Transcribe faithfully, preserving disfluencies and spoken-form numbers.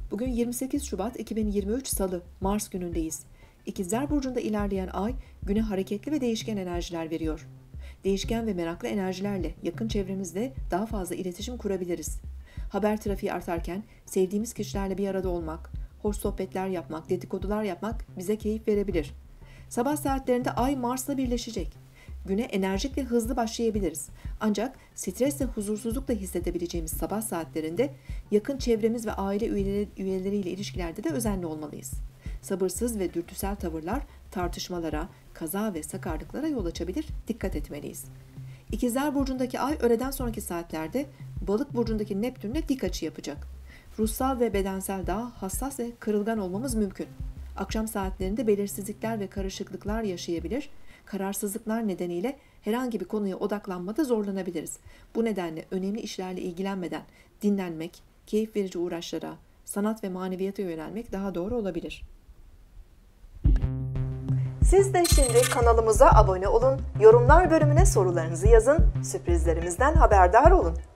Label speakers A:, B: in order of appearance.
A: Bugün yirmi sekiz Şubat iki bin yirmi üç Salı, Mars günündeyiz. İkizler Burcu'nda ilerleyen ay, güne hareketli ve değişken enerjiler veriyor. Değişken ve meraklı enerjilerle yakın çevremizde daha fazla iletişim kurabiliriz. Haber trafiği artarken sevdiğimiz kişilerle bir arada olmak, hoş sohbetler yapmak, dedikodular yapmak bize keyif verebilir. Sabah saatlerinde ay Mars'la birleşecek. Güne enerjik ve hızlı başlayabiliriz. Ancak stres ve huzursuzluk da hissedebileceğimiz sabah saatlerinde yakın çevremiz ve aile üyeleri, üyeleriyle ilişkilerde de özenli olmalıyız. Sabırsız ve dürtüsel tavırlar tartışmalara, kaza ve sakarlıklara yol açabilir, dikkat etmeliyiz. İkizler Burcu'ndaki ay öğleden sonraki saatlerde Balık Burcu'ndaki Neptün'le dik açı yapacak. Ruhsal ve bedensel daha hassas ve kırılgan olmamız mümkün. Akşam saatlerinde belirsizlikler ve karışıklıklar yaşayabilir, kararsızlıklar nedeniyle herhangi bir konuya odaklanmada zorlanabiliriz. Bu nedenle önemli işlerle ilgilenmeden dinlenmek, keyif verici uğraşlara, sanat ve maneviyata yönelmek daha doğru olabilir. Siz de şimdi kanalımıza abone olun, yorumlar bölümüne sorularınızı yazın, sürprizlerimizden haberdar olun.